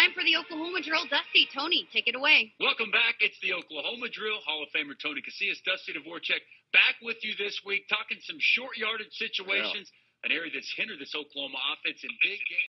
time for the Oklahoma Drill. Dusty, Tony, take it away. Welcome back. It's the Oklahoma Drill. Hall of Famer Tony Casillas, Dusty Dvorak, back with you this week, talking some short yardage situations, an area that's hindered this Oklahoma offense in big games.